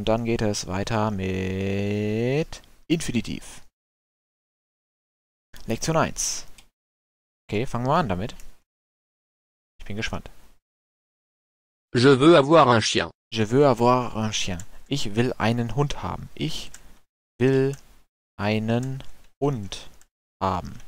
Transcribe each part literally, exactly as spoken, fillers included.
Und dann geht es weiter mit Infinitiv. Lektion eins. Okay, fangen wir an damit. Ich bin gespannt. Je veux avoir un chien. Je veux avoir un chien. Ich will einen Hund haben. Ich will einen Hund haben.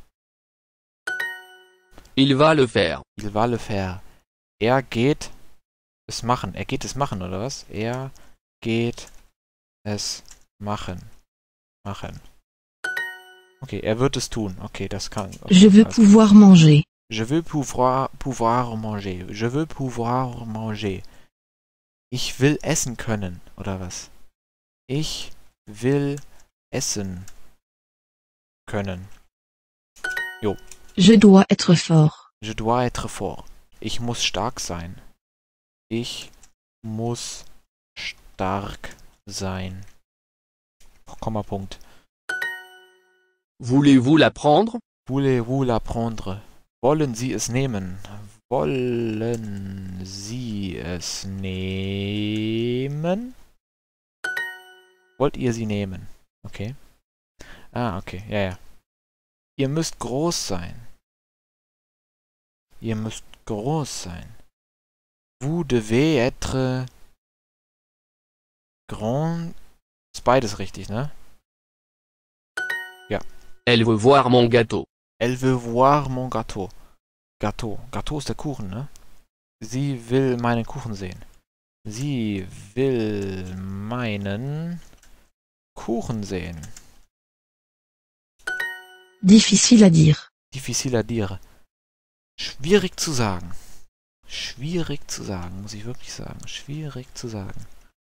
Il va le faire. Il va le faire. Er geht es machen. Er geht es machen, oder was? Er geht es machen. Machen. Okay, er wird es tun. Okay, das kann... Okay, Je veux also. pouvoir manger. Je veux pouvoir, pouvoir manger. Je veux pouvoir manger. Ich will essen können, oder was? Ich will essen können. Jo. Je dois être fort. Je dois être fort. Ich muss stark sein. Ich muss stark sein. Kommapunkt. Voulez-vous l'apprendre? Voulez-vous l'apprendre? Wollen Sie es nehmen? Wollen Sie es nehmen? Wollt ihr sie nehmen? Okay. Ah, okay. Ja, ja. Ihr müsst groß sein. Ihr müsst groß sein. Vous devez être grand. Ist beides richtig, ne? Ja. Elle veut voir mon gâteau. Elle veut voir mon gâteau. Gâteau. Gâteau ist der Kuchen, ne? Sie will meinen Kuchen sehen. Sie will meinen Kuchen sehen. Difficile à dire. Difficile à dire. Schwierig zu sagen. Schwierig zu sagen, muss ich wirklich sagen. Schwierig zu sagen.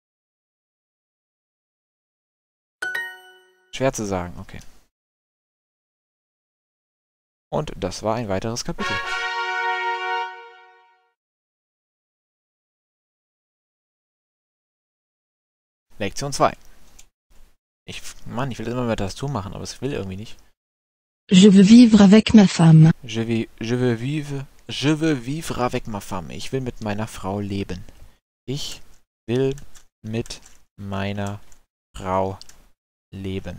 Schwer zu sagen, okay. Und das war ein weiteres Kapitel. Lektion zwei. Ich, Mann, ich will immer mehr das machen, aber es will irgendwie nicht. Je veux vivre avec ma femme. Je veux, je veux vivre, je veux vivre avec ma femme. Ich will mit meiner Frau leben. Ich will mit meiner Frau leben.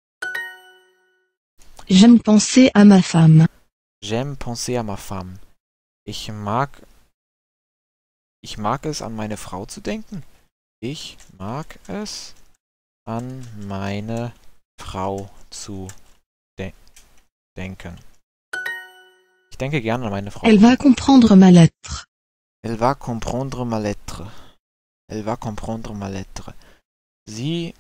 J'aime penser à ma femme. J'aime penser à ma femme. Ich mag, ich mag es, an meine Frau zu denken. Ich mag es, an meine Frau zu de denken. Ich denke gerne an meine Frau. Elle va comprendre ma lettre. Elle va comprendre ma lettre. Elle va comprendre ma lettre. Sie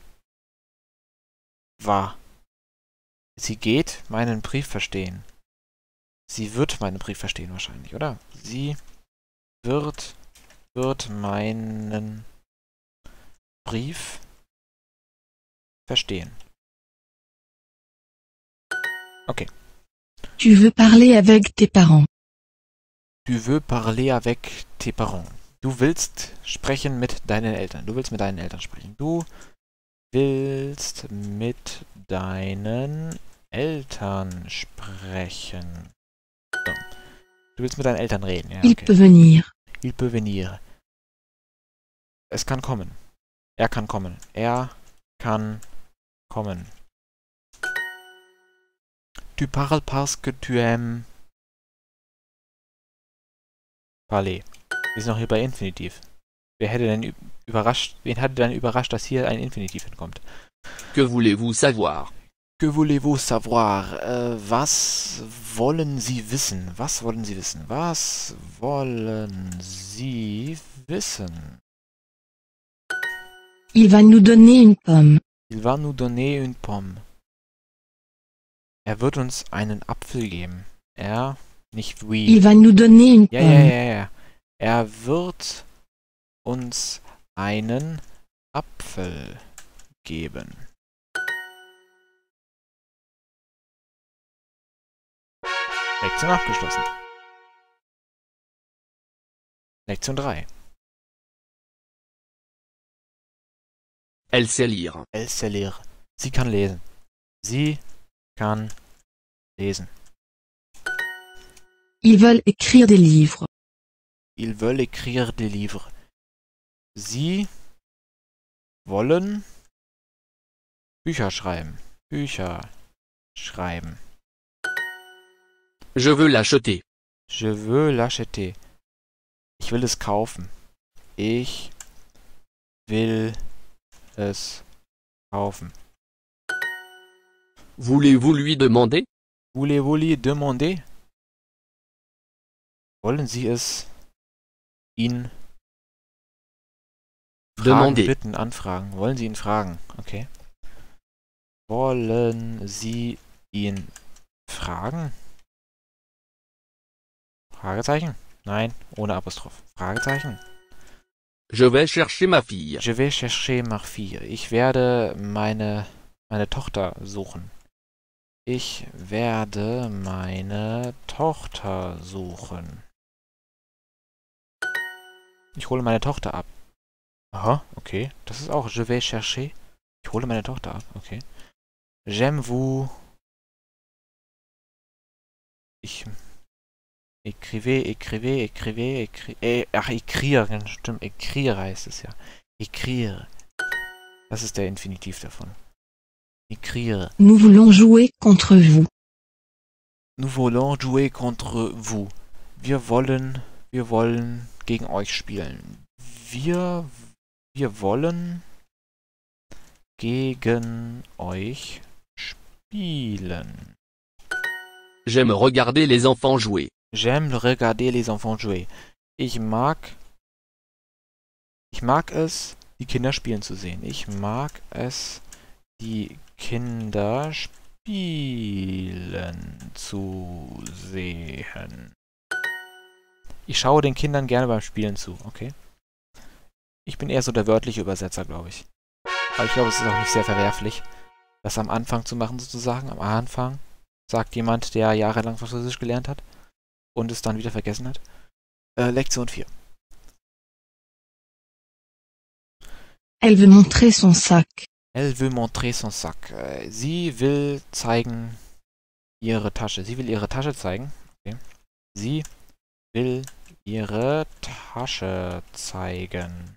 war. Sie geht meinen Brief verstehen. Sie wird meinen Brief verstehen wahrscheinlich, oder? Sie wird, wird meinen Brief verstehen. Okay. Tu veux parler avec tes parents. Tu veux parler avec tes parents. Du willst sprechen mit deinen Eltern. Du willst mit deinen Eltern sprechen. Du willst mit deinen Eltern sprechen. So. Du willst mit deinen Eltern reden. Ja, Il okay. peut venir. Il peut venir. Es kann kommen. Er kann kommen. Er kann kommen. Tu parles parce que tu aimes parler. Wir sind noch hier bei Infinitiv. Wer hätte denn überrascht, wen hatte denn überrascht, dass hier ein Infinitiv hinkommt? Que voulez-vous savoir? Que voulez-vous savoir? Äh, was wollen Sie wissen? Was wollen Sie wissen? Was wollen Sie wissen? Il va nous donner une pomme. Il va nous donner une pomme. Er wird uns einen Apfel geben. Er, nicht wie. Il va nous donner une Ja, ja, pomme. ja, ja. Er wird uns einen Apfel geben. Lektion abgeschlossen. Lektion drei. Elle sait lire. Elle sait lire. Sie kann lesen. Sie kann lesen. Ils veulent écrire des livres. Ils veulent écrire des livres. Sie wollen Bücher schreiben. Bücher schreiben. Je veux l'acheter. Je veux l'acheter. Ich will es kaufen. Ich will es kaufen. Voulez-vous lui demander? Voulez-vous lui demander? Wollen Sie es ihn fragen, Demander. bitten, anfragen? Wollen Sie ihn fragen? Okay. Wollen Sie ihn fragen? Fragezeichen? Nein, ohne Apostroph. Fragezeichen? Je vais chercher ma fille. Je vais chercher ma fille. Ich werde meine, meine Tochter suchen. Ich werde meine Tochter suchen. Ich hole meine Tochter ab. Aha, okay. Das ist auch Je vais chercher. Ich hole meine Tochter ab, okay. J'aime vous. Ich. Écrivez, écrivez, écrivez, écrivez. Äh, ach, écrire, ganz stimmt. Écrire heißt es ja. Écrire. Das ist der Infinitiv davon. Écrire. Nous voulons jouer contre vous. Nous voulons jouer contre vous. Wir wollen, wir wollen gegen euch spielen. Wir, wir wollen gegen euch spielen. J'aime regarder les enfants jouer. J'aime regarder les enfants jouer. Ich mag, ich mag es, die Kinder spielen zu sehen. Ich mag es, die Kinder spielen zu sehen. Ich schaue den Kindern gerne beim Spielen zu, okay? Ich bin eher so der wörtliche Übersetzer, glaube ich. Aber ich glaube, es ist auch nicht sehr verwerflich, das am Anfang zu machen, sozusagen. Am Anfang sagt jemand, der jahrelang Französisch gelernt hat und es dann wieder vergessen hat. Äh, Lektion vier. Elle veut montrer son sac. Elle veut montrer son sac. Äh, Sie will zeigen ihre Tasche. Sie will ihre Tasche zeigen. Okay. Sie will ihre Tasche zeigen.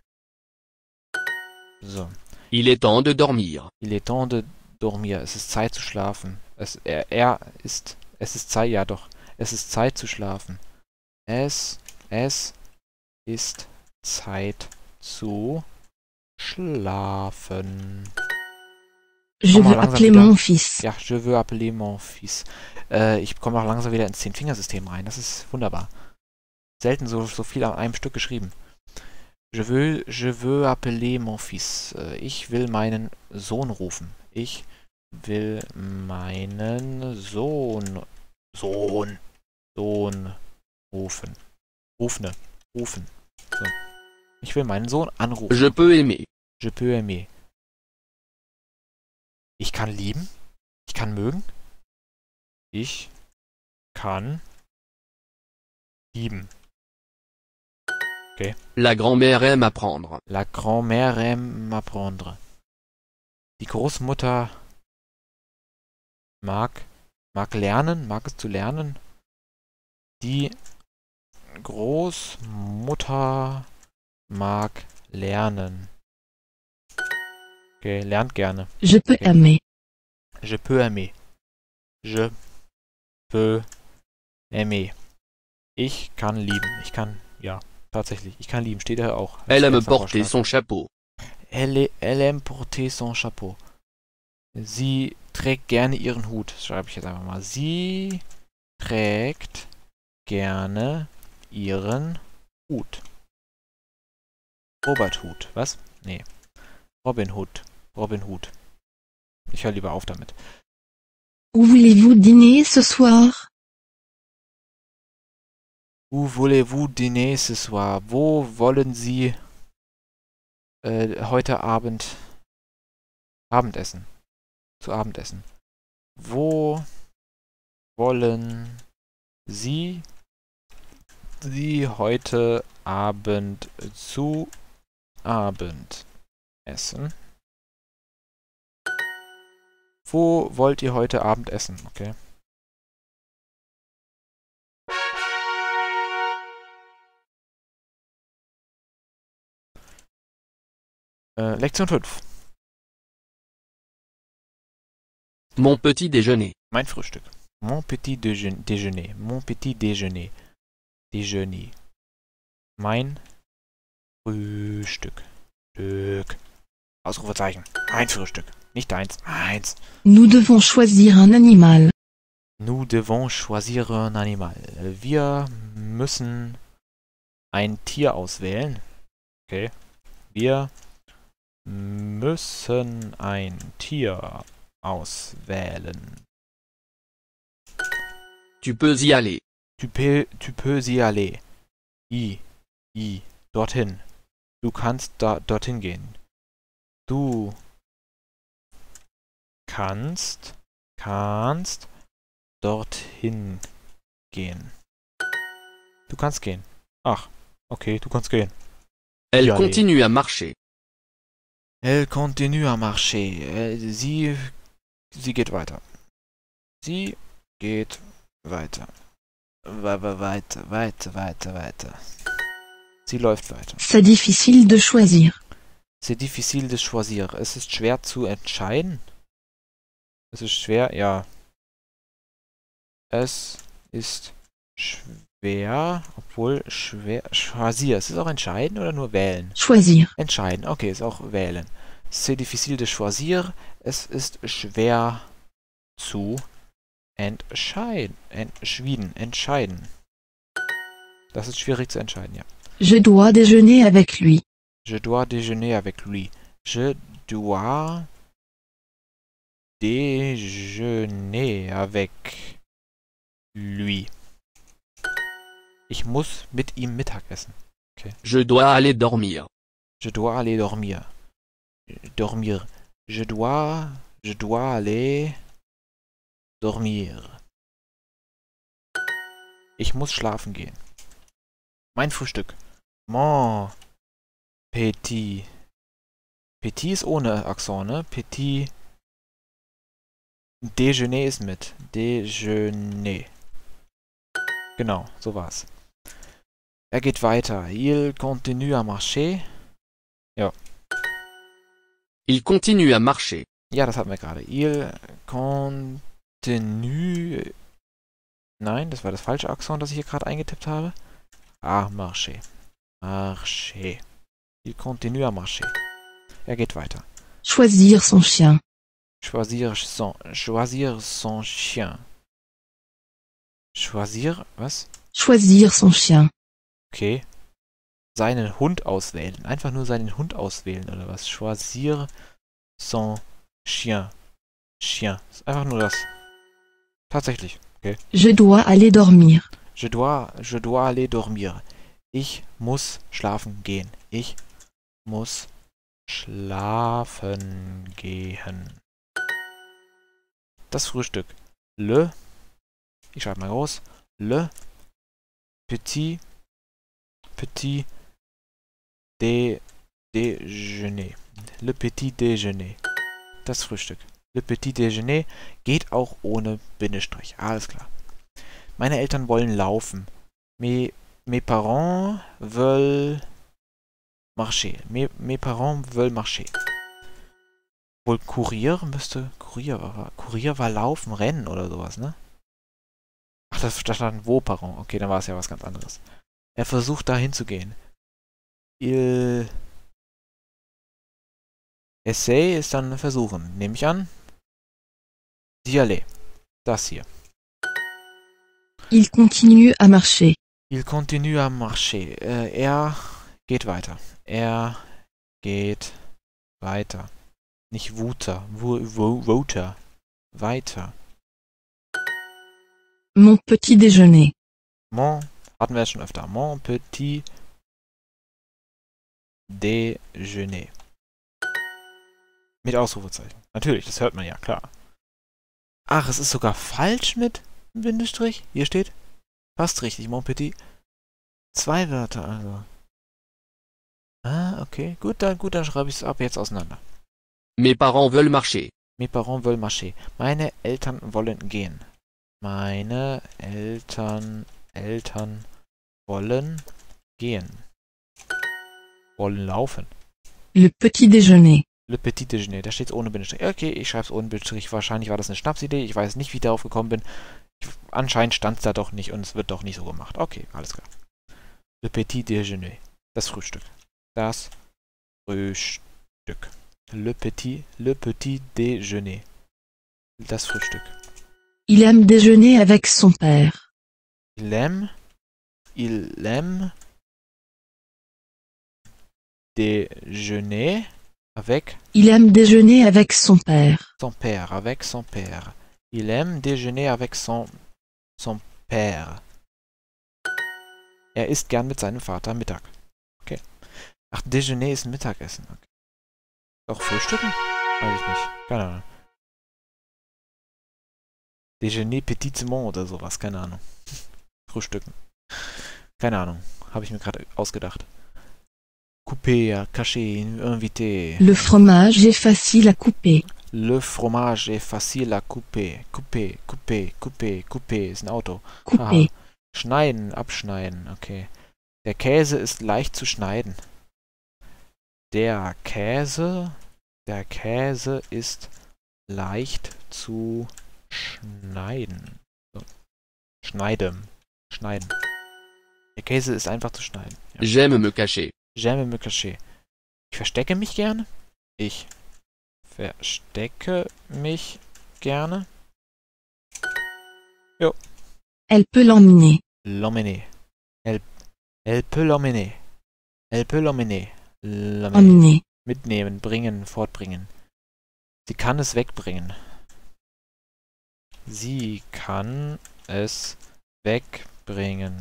So. Il est temps de dormir. Il est temps de dormir. Es ist Zeit zu schlafen. Es, er, er ist... Es ist Zeit... Ja doch. Es ist Zeit zu schlafen. Es... Es ist Zeit zu schlafen. Je Komm mal veux langsam appeler wieder. mon fils. Ja, je veux appeler mon fils. Äh, ich komme auch langsam wieder ins Zehn-Fingersystem rein. Das ist wunderbar. Selten so, so viel an einem Stück geschrieben. Je veux, je veux appeler mon fils. Äh, ich will meinen Sohn rufen. Ich will meinen Sohn... Sohn. Sohn rufen. Rufne. Rufen. So. Ich will meinen Sohn anrufen. Je peux aimer. Je peux aimer. Ich kann lieben. Ich kann mögen. Ich kann lieben. La grand-mère aime apprendre. La grand-mère aime m'apprendre. Die Großmutter mag, mag lernen, mag es zu lernen. Die Großmutter mag lernen. Okay, lernt gerne. Je peux Okay. aimer. Je peux aimer. Je peux aimer. Ich kann lieben. Ich kann, ja, tatsächlich. Ich kann lieben. Steht da auch. Elle aime Letzter porter Vorschlag. son chapeau. Elle, elle aime porter son chapeau. Sie trägt gerne ihren Hut. Das schreibe ich jetzt einfach mal. Sie trägt gerne ihren Hut. Robert Hut. Was? Nee. Robin Hood. Robin Hood. Ich höre lieber auf damit. Où voulez-vous dîner ce soir? Où voulez-vous dîner ce soir? Wo wollen Sie äh, heute Abend Abendessen? Zu Abendessen. Wo wollen Sie Sie heute Abend zu Abend essen? Wo wollt ihr heute Abend essen? Okay. Äh, Lektion fünf. Mon petit déjeuner. Mein Frühstück. Mon petit déjeun- déjeuner. Mon petit déjeuner. Déjeuner. Mein Frühstück. Stück. Ausrufezeichen. Mein Frühstück. Nicht deins. Meins. Nous devons choisir un animal. Nous devons choisir un animal. Wir müssen ein Tier auswählen. Okay. Wir müssen ein Tier auswählen. Tu peux y aller. Tu peux, tu peux y aller. I, I, dorthin. Du kannst da, dorthin gehen. Du kannst, kannst dorthin gehen. Du kannst gehen. Ach, okay, du kannst gehen. Elle Y aller. continue à marcher. Elle continue à marcher. Äh, Sie, sie geht weiter. Sie geht weiter. We- we- Weiter, weiter, weiter, weiter. Sie läuft weiter. C'est difficile de choisir. C'est difficile de choisir. Es ist schwer zu entscheiden. Es ist schwer, ja. Es ist schwer, obwohl schwer. Choisir. Es ist auch entscheiden oder nur wählen? Choisir. Entscheiden. Okay, ist auch wählen. C'est difficile de choisir. Es ist schwer zu entscheiden. Entschwieden. Entscheiden. Das ist schwierig zu entscheiden, ja. Je dois déjeuner avec lui. Je dois déjeuner avec lui. Je dois déjeuner avec lui. Ich muss mit ihm Mittag essen. Je dois aller dormir. Je dois aller dormir. Dormir. Je dois, je dois aller dormir. Ich muss schlafen gehen. Mein Frühstück. Mon petit. Petit ist ohne Akzent, ne? Petit. Déjeuner ist mit. Déjeuner. Genau, so war's. Er geht weiter. Il continue à marcher. Il continue à marcher. Ja, das hatten wir gerade. Il continue. Nein, das war das falsche Akzent, das ich hier gerade eingetippt habe. Ah, marcher. Marcher. Il continue à marcher. Er geht weiter. Choisir son chien. Choisir son, choisir son chien. Choisir, was? Choisir son chien. Okay. Seinen Hund auswählen. Einfach nur seinen Hund auswählen, oder was? Choisir son chien. Chien. Ist einfach nur das. Tatsächlich. Okay. Je dois aller dormir. Je dois, je dois aller dormir. Ich muss schlafen gehen. Ich muss schlafen gehen. Das Frühstück. Le. Ich schreibe mal groß. Le petit. Petit. Dé, déjeuner. Le petit déjeuner. Das Frühstück. Le petit déjeuner geht auch ohne Bindestrich. Alles klar. Meine Eltern wollen laufen. Mes, mes parents veulent marcher. Mes, mes parents veulent marcher. Wohl Kurier müsste... Kurier war, Kurier war laufen, rennen oder sowas, ne? Ach, das stand wo Parents. Okay, dann war es ja was ganz anderes. Er versucht da hinzugehen. Il... Essay ist dann versuchen. Nehme ich an. D'y aller. Das hier. Il continue à marcher. Il continue à marcher. Äh, er geht weiter. Er geht weiter. Nicht Wuter. Wuter. Weiter. Mon petit déjeuner. Mon, hatten wir jetzt schon öfter. Mon petit déjeuner. Mit Ausrufezeichen. Natürlich, das hört man ja, klar. Ach, es ist sogar falsch mit Bindestrich. Hier steht fast richtig, mon petit. Zwei Wörter, also. Ah, okay. Gut, dann, gut, dann schreibe ich es ab jetzt auseinander. Mes parents veulent marcher. Mes parents veulent marcher. Meine Eltern wollen gehen. Meine Eltern, Eltern wollen gehen. Wollen laufen. Le petit déjeuner. Le Petit Déjeuner. Da steht es ohne Bindestrich. Okay, ich schreibe es ohne Bindestrich. Wahrscheinlich war das eine Schnapsidee. Ich weiß nicht, wie ich darauf gekommen bin. Ich, anscheinend stand es da doch nicht und es wird doch nicht so gemacht. Okay, alles klar. Le Petit Déjeuner. Das Frühstück. Das Frühstück. Le Petit, le Petit Déjeuner. Das Frühstück. Il aime déjeuner avec son père. Il aime, il aime déjeuner avec Il aime déjeuner avec son père. son père, avec son père. Il aime déjeuner avec son, son père. Er isst gern mit seinem Vater Mittag. Okay. Ach, Déjeuner ist Mittagessen. Okay. Auch Frühstücken? Weiß ich nicht. Keine Ahnung. Déjeuner Petitement oder sowas. Keine Ahnung. Frühstücken. Keine Ahnung. Habe ich mir gerade ausgedacht. Couper, cacher, inviter. Le fromage est facile à couper. Le fromage est facile à couper. Couper, couper, couper, couper. Ist ein Auto. Couper. Aha. Schneiden, abschneiden. Okay. Der Käse ist leicht zu schneiden. Der Käse, der Käse ist leicht zu schneiden. So. Schneiden. Schneiden. Der Käse ist einfach zu schneiden. Ja. J'aime me cacher. J'aime me cacher. Ich verstecke mich gerne. Ich verstecke mich gerne. Elle peut l'emmener. L'emmener. Elle, elle peut l'emmener. Elle peut l'emmener. L'emmener. Emmener. Mitnehmen, bringen, fortbringen. Sie kann es wegbringen. Sie kann es wegbringen.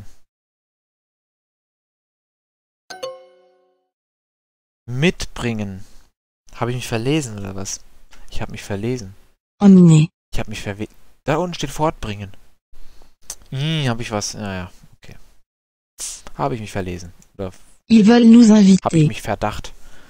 Mitbringen. Habe ich mich verlesen oder was? Ich habe mich verlesen. Emmener. Ich habe mich verwe... Da unten steht fortbringen. Hm, habe ich was... Naja, okay. Habe ich mich verlesen. Oder Ils veulent nous habe ich inviter. mich verdacht.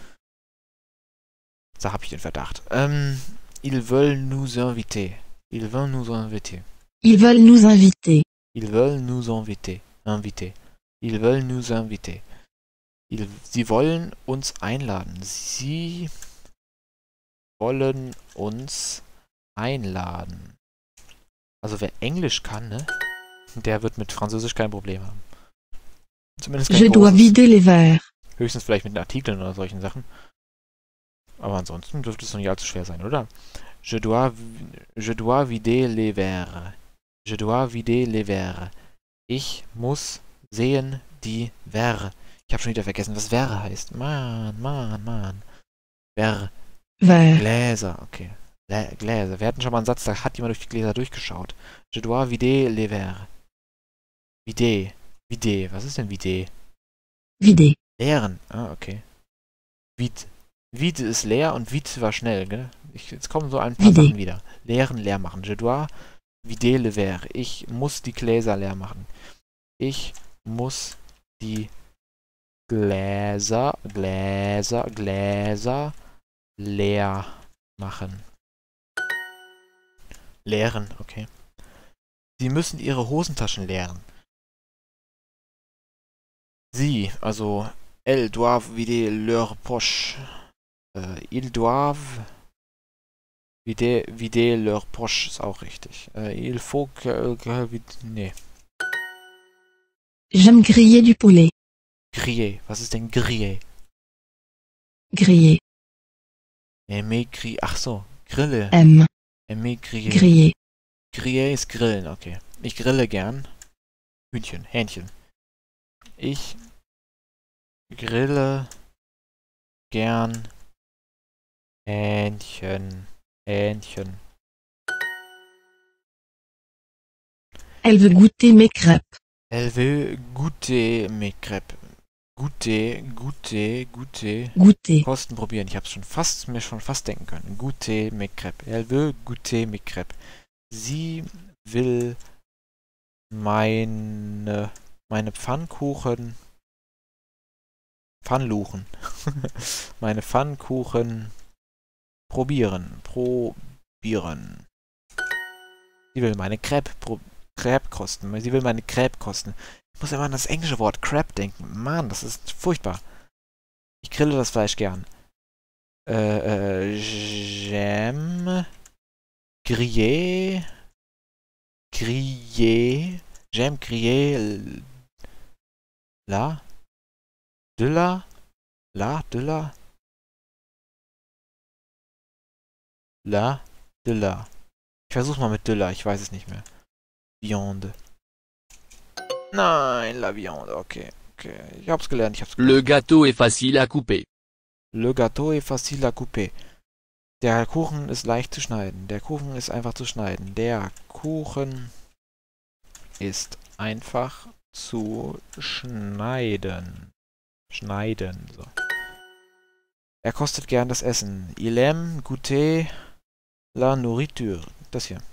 Da habe ich den Verdacht. Ähm, ils veulent nous inviter. Ils veulent nous inviter. Ils veulent nous inviter. Ils veulent nous inviter. Inviter. Ils veulent nous inviter. Ils, sie wollen uns einladen. Sie wollen uns einladen. Also wer Englisch kann, ne? Der wird mit Französisch kein Problem haben. Zumindest kein Je dois großes. vider les verres. Höchstens vielleicht mit den Artikeln oder solchen Sachen. Aber ansonsten dürfte es noch nicht allzu schwer sein, oder? Je dois, je dois vider les verres. Je dois vider les verres. Ich muss sehen die Verre. Ich habe schon wieder vergessen, was Verre heißt. Mann, Mann, Mann. Verre. Verres. Gläser, okay. Glä- Gläser. Wir hatten schon mal einen Satz, da hat jemand durch die Gläser durchgeschaut. Je dois vider les verres. Vider. Vider. Was ist denn vider? Vider. Leeren. Ah, okay. Vide. Vide ist leer und vide war schnell, gell? Ich, jetzt kommen so ein paar Vider. Sachen wieder. Leeren, leer machen. Je dois vider le verre. Ich muss die Gläser leer machen. Ich muss die Gläser, Gläser, Gläser leer machen. Leeren, okay. Sie müssen ihre Hosentaschen leeren. Sie, also elles doivent vider leurs poches. Äh, ils doivent vider, vider leurs poches ist auch richtig. Äh, il faut que, que vid- nee. J'aime griller du poulet. Griller. Was ist denn griller? Griller. Aimer gri... Ach so, Grille. Aime. Aimer griller. Griller. Griller ist grillen, okay. Ich grille gern. Hühnchen, Hähnchen. Ich grille gern Hähnchen. Hähnchen. Elle veut goûter mes crêpes. Elle veut goûter mes crêpes. Goûter, goûter, goûter. Goûter. Kosten probieren. Ich habe es schon fast, mir schon fast denken können. Goûter mes crêpes. Elle veut goûter mes crêpes. Sie will meine, meine Pfannkuchen, Pfannluchen, meine Pfannkuchen probieren, probieren. Sie will meine Crepe, pro, Crepe kosten. Sie will meine Crepe kosten. Ich muss immer an das englische Wort Crepe denken. Mann, das ist furchtbar. Ich grille das Fleisch gern. Äh, äh, j'aime griller, griller, j'aime griller la, de la, la, de la, la, de la. Ich versuch's mal mit de la, ich weiß es nicht mehr. Viande. Nein, la viande, okay, okay. Ich hab's gelernt, ich hab's gelernt. Le gâteau est facile à couper. Le gâteau est facile à couper. Der Kuchen ist leicht zu schneiden. Der Kuchen ist einfach zu schneiden. Der Kuchen ist einfach zu schneiden. Schneiden, so. Er kostet gern das Essen. Il aime goûter la nourriture. Das hier.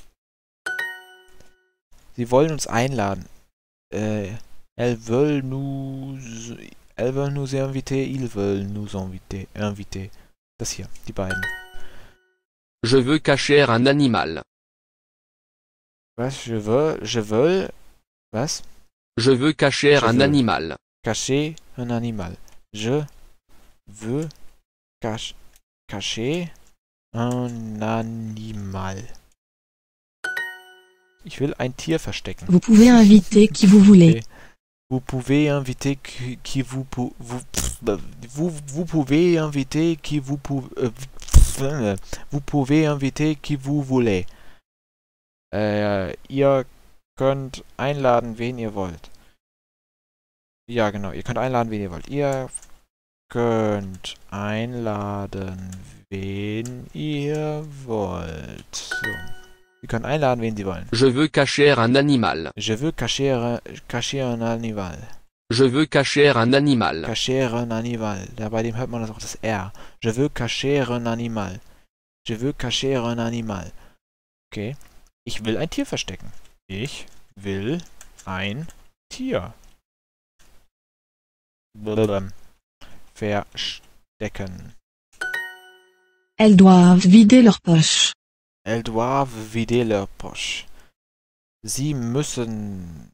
Sie wollen uns einladen. Äh, elles veulent nous... Elles veulent nous inviter. Ils veulent nous inviter. inviter. Das hier, die beiden. Je veux cacher un animal. Was? Je veux... Je veux... Was? Je veux cacher Je un veux. animal. Cacher un animal. Je veux cache, cacher un animal. Ich will ein Tier verstecken. Vous pouvez inviter qui vous voulez. Okay. Vous pouvez inviter qui, qui vous, pou- vous, vous vous pouvez inviter qui vous pou- euh, vous pouvez inviter qui vous voulez. Äh, ihr könnt einladen, wen ihr wollt. Ja, genau. Ihr könnt einladen, wen ihr wollt. Ihr könnt einladen, wen ihr wollt. So. Ihr könnt einladen, wen sie wollen. Je veux cacher un animal. Je veux cacher, cacher un animal. Je veux cacher un animal. Cacher un animal. Da bei dem hört man das auch das R. Je veux cacher un animal. Je veux cacher un animal. Okay. Ich will ein Tier verstecken. Ich will ein Tier verstecken. Elles doivent vider leur poche. Elles doivent vider leur poche. Sie müssen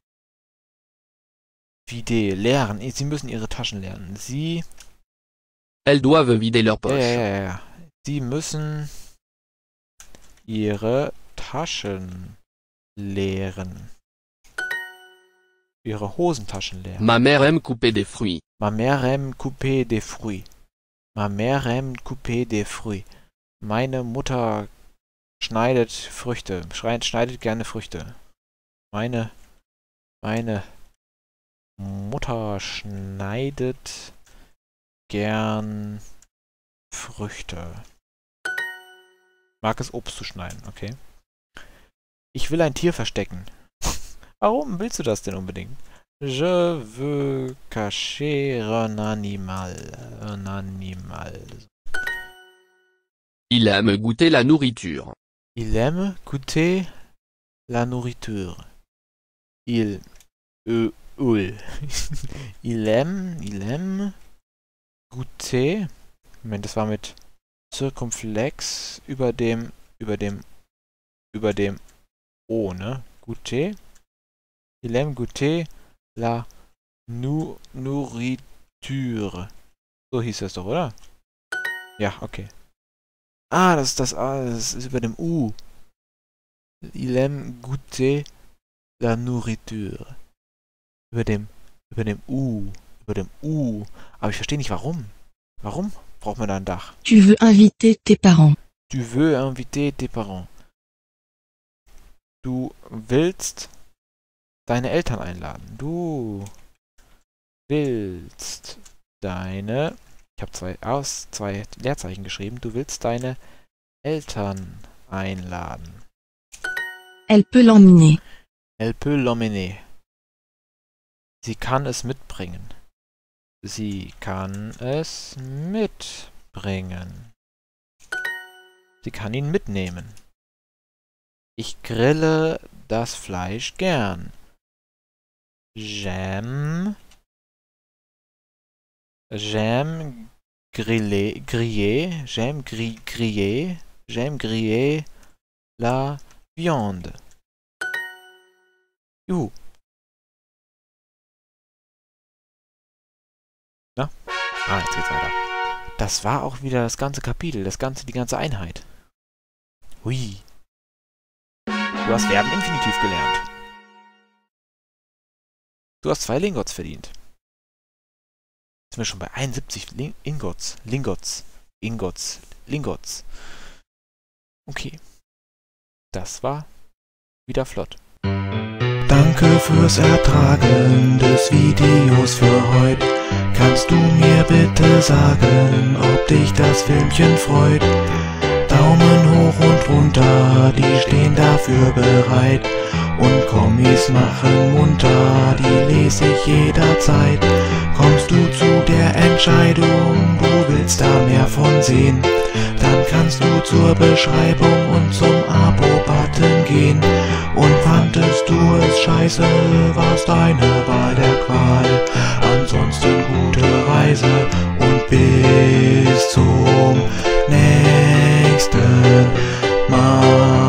vider, leeren. Sie müssen ihre Taschen leeren. Sie... Elles doivent vider leur Ja, poche. ja, ja, ja. Sie müssen ihre Taschen leeren. Ihre Hosentaschen leeren. Ma mère aime couper des fruits. Ma mère aime couper des fruits. Ma mère aime couper des fruits. Meine Mutter schneidet Früchte. Schreit, schneidet gerne Früchte. Meine, meine Mutter schneidet gern Früchte. Mag es Obst zu schneiden, okay. Ich will ein Tier verstecken. Warum willst du das denn unbedingt? Je veux cacher un animal. Un animal. Il aime goûter la nourriture. Il aime goûter la nourriture. Il... Euh, ul. il aime... Il aime... Goûter... Moment, das war mit Zirkumflex über dem... Über dem... Über dem O, ne? Goûter. Il aime goûter la nu nourriture. So hieß das doch, oder? Ja, okay. Ah, das ist das A, das ist über dem U. Il aime goûter la nourriture. Über dem, über dem U. Über dem U. Aber ich verstehe nicht, warum. Warum braucht man da ein Dach? Tu veux inviter tes parents. Tu veux inviter tes parents. Du willst deine Eltern einladen. Du willst deine... Ich habe zwei aus, zwei Leerzeichen geschrieben. Du willst deine Eltern einladen. Elle peut l'emmener. Elle peut l'emmener. Sie kann es mitbringen. Sie kann es mitbringen. Sie kann ihn mitnehmen. Ich grille das Fleisch gern. J'aime... J'aime griller, griller, j'aime gri griller, j'aime griller la viande. Juhu. Na? Ah, jetzt geht's weiter. Das war auch wieder das ganze Kapitel, das ganze, die ganze Einheit. Hui. Du hast Verben Infinitiv gelernt. Du hast zwei Lingots verdient. Jetzt sind wir schon bei einundsiebzig Ling Ingots. Lingots. Ingots. Lingots. Okay. Das war wieder flott. Danke fürs Ertragen des Videos für heute. Kannst du mir bitte sagen, ob dich das Filmchen freut? Daumen hoch und runter, die stehen dafür bereit. Und Kommis machen munter, die lese ich jederzeit. Kommst du zu der Entscheidung, du willst da mehr von sehen, dann kannst du zur Beschreibung und zum Abo-Button gehen. Und fandest du es scheiße, war's deine Wahl der Qual. Ansonsten gute Reise und bis zum nächsten Mal.